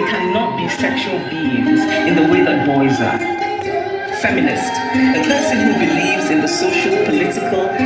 they cannot be sexual beings in the way that boys are. Feminist, a person who believes in the social, political,